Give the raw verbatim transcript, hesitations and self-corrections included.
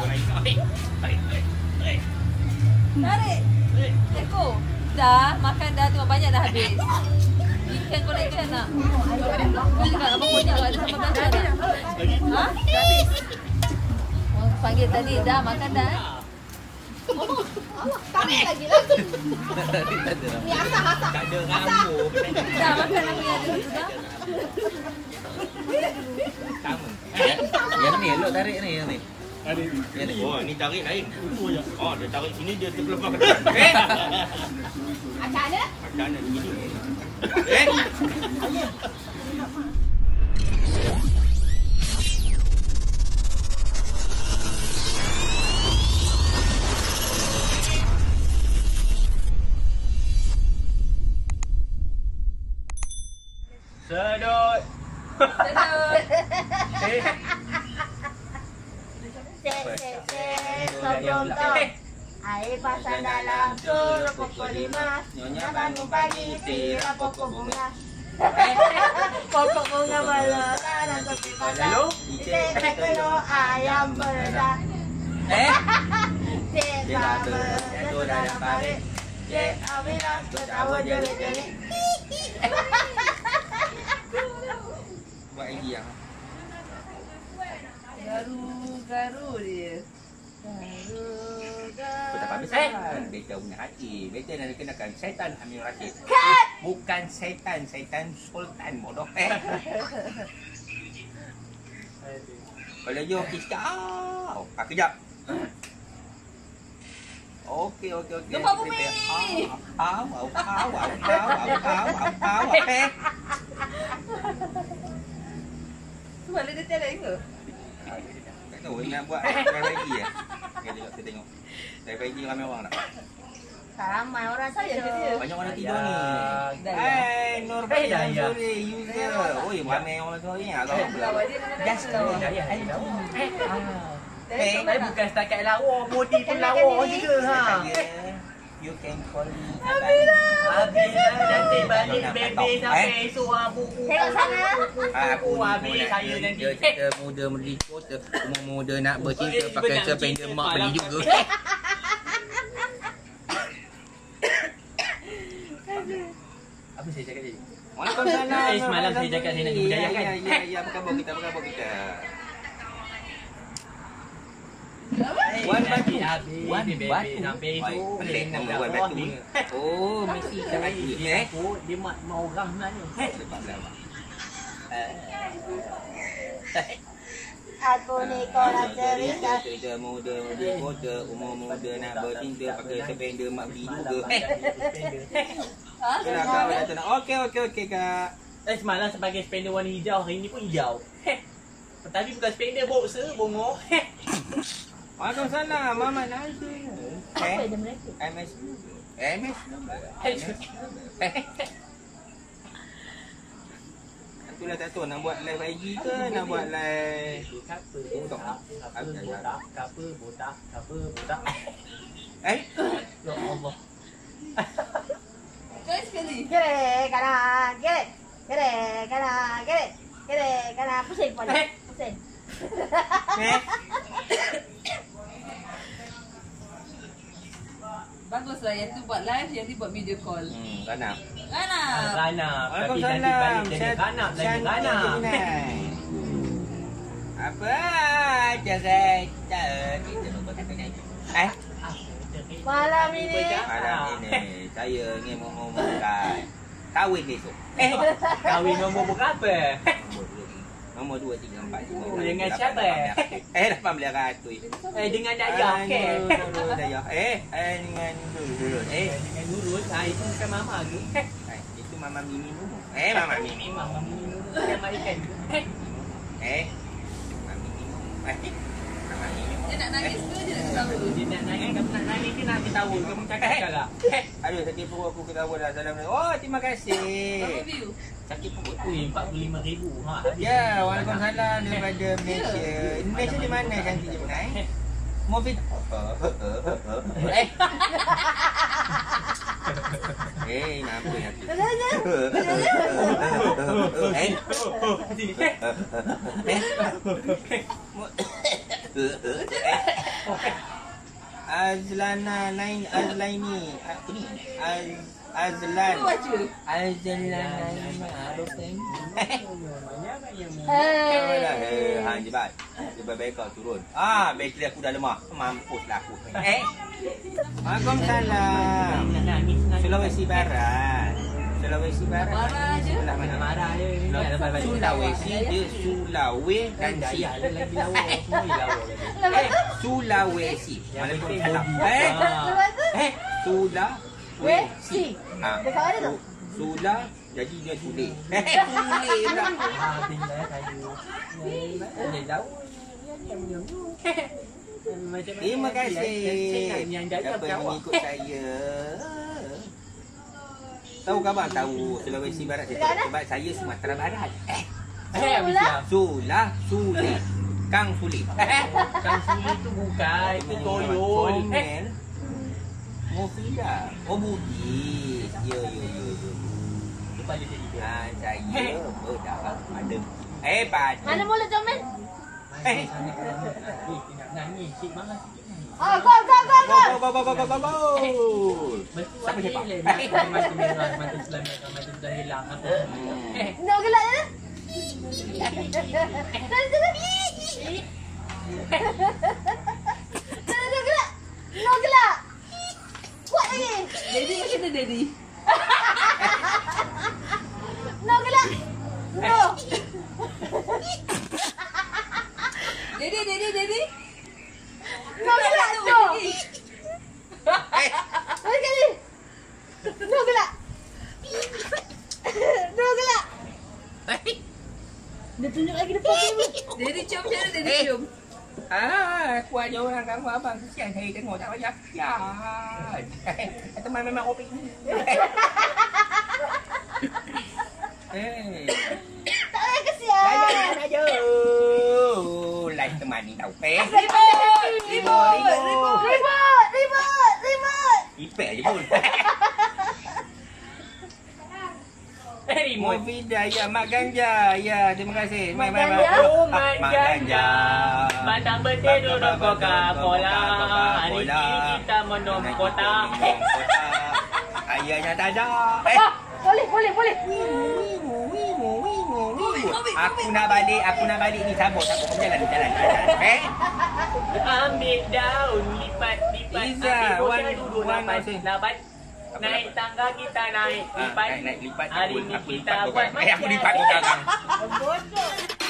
Tarik. Eko. Dah, makan dah tu banyak dah habis. Ikan kau nak ikan nak? Kau cakap apa banyak ada sama belanja tak? Ha? Habis. Orang panggil tadi dah makan dah. Tarik lagi lah. Ni asah-asah. Tak ada rambut. Dah makan apa yang ada tu dah. Sama. Yang ni, elok tarik ni, yang ni. Yang ni. Oh, ni tarik lain. Oh, dia tarik sini dia terlepas ke depan. Eh. Macam mana? Macam mana begini? Eh. Sedot. Sedut. Eh. Cek, cek, cek. Sebelum tahu. Air pasang dalam tur pokok lima. Nyonya bangun pagi tiram pokok bunga. Pokok bunga melorot dan tepi padang. Cek, kelo ayam beredar. Eh. Cek, sama jatuh dalam parit. Cek, awilah ketawa jerit-jerit. Buat lagi yang. Garu-garu dia. Garu-garu. Betapa besar. Beta punya hati. Beta nak dikenakan syaitan Amir Rashid. Bukan syaitan, syaitan sultan bodoh. Eh. Kalau you kita ah, ah kejap. Okey okey okey. Gempa bumi. Au au au au au au au. Eh. Tu boleh dia tell ke? Tak tahu nak buat live I G ya. Kita tengok kita tengok. Live I G ramai orang tak? Tak ramai orang Saya tidur. dia. Banyak orang tidur ni. Dah. Hai Nur Hai, dah, ya. Suri user. Oi ramai orang tidur ni. Agak Lawa dia mana? Just lawa. Saya tahu. Eh, Saya bukan setakat lawa, body pun lawa juga ha. You can call me. Habis dah nanti balik baby sampai esok ah buku. Tengok sana. Aku habis saya nanti. Dia kita muda meliput, umur muda nak bercinta pakai sepeda mak beli juga. Apa saya cakap tadi? Waalaikumsalam. Eh, semalam saya cakap saya nak budaya kan? Ya, ya, ya, apa khabar kita? Apa khabar kita? Wan batu. Wan Wan batu. batu. Sampai esok. Pelik nama wan batu ni. Oh, mesti tak lagi. Eh? Dia mak mau orang sebenarnya. Sebab lama. Aku ni korang cerita. Cerita muda muda kota, umur muda nak bercinta pakai sepeda mak beli juga. Ha? Kena kau kata nak. Okey okey okey kak. Eh, semalam sebagai spender warna hijau, hari ni pun hijau. Tadi bukan spender boxer, bongo. Waalaikumsalam, Mamat Nazir. Apa dia mereka? M S. M S. Itulah tak tahu nak buat live I G ke nak buat live Kapa, TikTok. kapa, botak, kapa, botak, kapa, botak. Eh? Ya Allah. Sekali sekali. Kiri kanan, kiri. Kiri kanan, kiri. Kiri kanan, pusing kepala. Pusing. Eh? Baguslah yang tu buat live, yang tu buat video call. Hmm, Rana. Rana. Rana. Tapi nanti Waalaikumsalam. balik jadi Rana, jadi Rana. Apa? Cerita kita lupa kata ni. Eh? Malam ini. Malam ini saya ingin mengumumkan kahwin besok. Eh, kahwin nombor berapa? Nombor dua, tiga, empat, lima. Oh, dengan siapa? Eh, lapan belas ratus. Eh, dengan Dayah ke? Dayah. Eh, eh dengan dulu. Eh, Dengan Nurul, ah itu bukan mama tu. eh, itu Mama Mimi dulu. Eh, Mama Mimi. Mama Nurul bukan mak ikan. Eh, Eh, Mama Mimi. Eh, Mama Mimi. Dia nak nangis ke dia nak ketawa? dia nak nangis, kamu nak nangis ke nak ketawa? Kamu cakap sekarang. Eh, Aduh, sakit perut aku ketawa dah. Assalamualaikum. Oh, terima kasih. Berapa view? Sakit perut. ui, empat puluh lima ribu. Ha, habis. Ya, waalaikumsalam daripada Malaysia. Malaysia di mana cantik je pun, eh? Movie. Eh. Eh, kenapa nanti? Eh. Sini. Eh. Azlana Nain Azlaini. Apa ni? Az Azlan. Apa baca? Azlana Nain. Hei. Ha, jebat. Lebih baik kau turun. Ah, bateri aku dah lemah. Mampuslah aku. Eh. Waalaikumsalam. Sulawesi Barat. Sulawesi Barat. Marah je. Sebelah mana? Marah je. Sulawesi dia Sulawesi dan Si. Lagi lawa. Semua lawa lagi. Eh, Sulawesi. Waalaikumsalam. Eh. Lepas tu? Eh, Sulawesi. Wesi. Ha. Dekat mana tu? Sula jadi dia tulis. Eh, tulis pula. Ah, tinggal kayu. Dia tahu. Terima kasih Yang jaga siapa yang mengikut saya. Tahu ke abang? Tahu Sulawesi Barat saya tahu. Sebab saya Sumatera Barat. Eh, Eh, habis dah. Sulah Suli Kang Suli. Kang Suli tu bukan. Itu toyol. Eh, Komel Mufida. Oh, Budi. Ya, ya, ya, ya. lepas dia jadi dia. Ah, saya berdak ada. Eh, pada. Mana mulut comel? Eh. Nak nangis. Cik marah sikit. Ah, gol, gol, gol, gol. Go, go, go, go, go, go, go. Mesti Siapa wajib siapa? le. Mati merah, mati selamat, mati sudah hilang. Apa? Eh, Nak gelak je. Nak gelak. Nak gelak. Nak gelak. Kuat lagi. Daddy macam mana Daddy? Nak gelak. No. Daddy, Daddy, Daddy. Nak gelak tu. Lagi kali. Nak gelak. Nak gelak. Dia tunjuk lagi depan tu. Daddy cium macam mana Daddy Eh. cium? Ah, aku aja orang kamu abang. Kesian saya tengok tak banyak. Ya. Teman memang opik ni. Eh. Tak payah kesian. Layan aja. Lain teman ni tahu. Eh. Ribut, ribut, Ribut. ribut. Ribut, ribut, ribut. Ipek je pun. eh, remote. Mufida, ya, Mak Ganja. Ya, terima kasih. Mak Mai, mai, mai. Ganja? Oh, Ah, Mak Mak Ganja. Batang betul duduk Coca-Cola. Hari ini kita minum kotak. Minum kotak. Ayahnya tak ada. Eh. Ah, boleh, boleh, boleh. Wimu, wimu, wimu, wimu. Aku nak balik, aku nak balik ni. Sabuk, sabuk. Kau jalan, jalan, jalan. Eh? Ambil daun, lipat, lipat. Iza, Ambil one- bocah duduk one lapan. masih. Lapan. Apa Naik dapat? tangga kita naik. Ah, Lipat. naik, naik lipat. Hari Aku- ni aku kita lipat kau buat kan. Eh, aku macam- lipat kau sekarang. Bodoh.